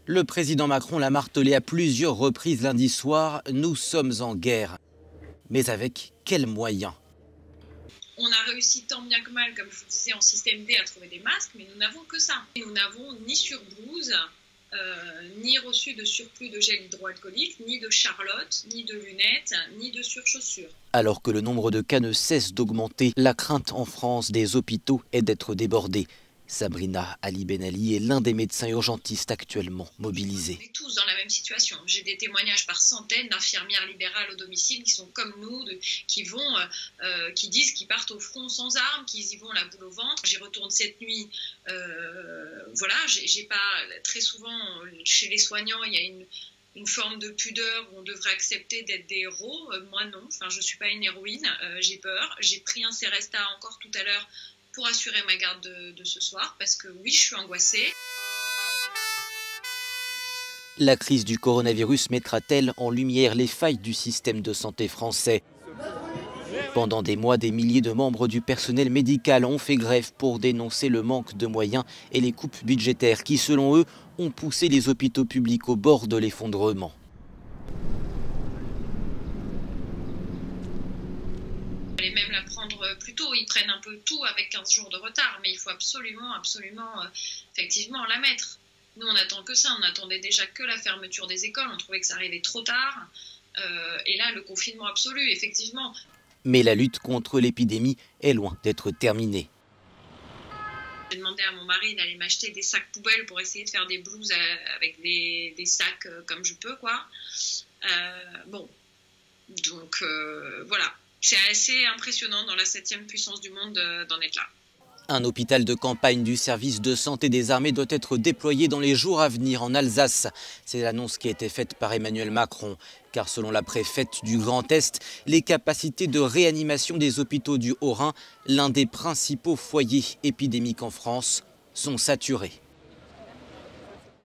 Le président Macron l'a martelé à plusieurs reprises lundi soir, nous sommes en guerre. Mais avec quels moyens? On a réussi tant bien que mal, comme je vous disais, en système D à trouver des masques, mais nous n'avons que ça. Nous n'avons ni surblouse, ni reçu de surplus de gel hydroalcoolique, ni de charlotte, ni de lunettes, ni de surchaussures. Alors que le nombre de cas ne cesse d'augmenter, la crainte en France des hôpitaux est d'être débordés. Sabrina Ali Benali est l'un des médecins urgentistes actuellement mobilisés. On est tous dans la même situation. J'ai des témoignages par centaines d'infirmières libérales au domicile qui sont comme nous, qui disent qu'ils partent au front sans armes, qu'ils y vont la boule au ventre. J'y retourne cette nuit. Voilà, j'ai pas très souvent chez les soignants, il y a une forme de pudeur où on devrait accepter d'être des héros. Moi non, enfin je suis pas une héroïne. J'ai peur. J'ai pris un Seresta encore tout à l'heure pour assurer ma garde de ce soir, parce que oui, je suis angoissée. La crise du coronavirus mettra-t-elle en lumière les failles du système de santé français? Pendant des mois, des milliers de membres du personnel médical ont fait grève pour dénoncer le manque de moyens et les coupes budgétaires qui, selon eux, ont poussé les hôpitaux publics au bord de l'effondrement. Fallait même la prendre plus tôt. Ils prennent un peu tout avec 15 jours de retard, mais il faut absolument, effectivement la mettre. Nous, on n'attend que ça. On attendait déjà que la fermeture des écoles. On trouvait que ça arrivait trop tard. Et là, le confinement absolu, effectivement. Mais la lutte contre l'épidémie est loin d'être terminée. J'ai demandé à mon mari d'aller m'acheter des sacs poubelles pour essayer de faire des blouses avec des sacs comme je peux, quoi. Bon, donc voilà. C'est assez impressionnant dans la 7e puissance du monde d'en être là. Un hôpital de campagne du service de santé des armées doit être déployé dans les jours à venir en Alsace. C'est l'annonce qui a été faite par Emmanuel Macron. Car selon la préfète du Grand Est, les capacités de réanimation des hôpitaux du Haut-Rhin, l'un des principaux foyers épidémiques en France, sont saturées.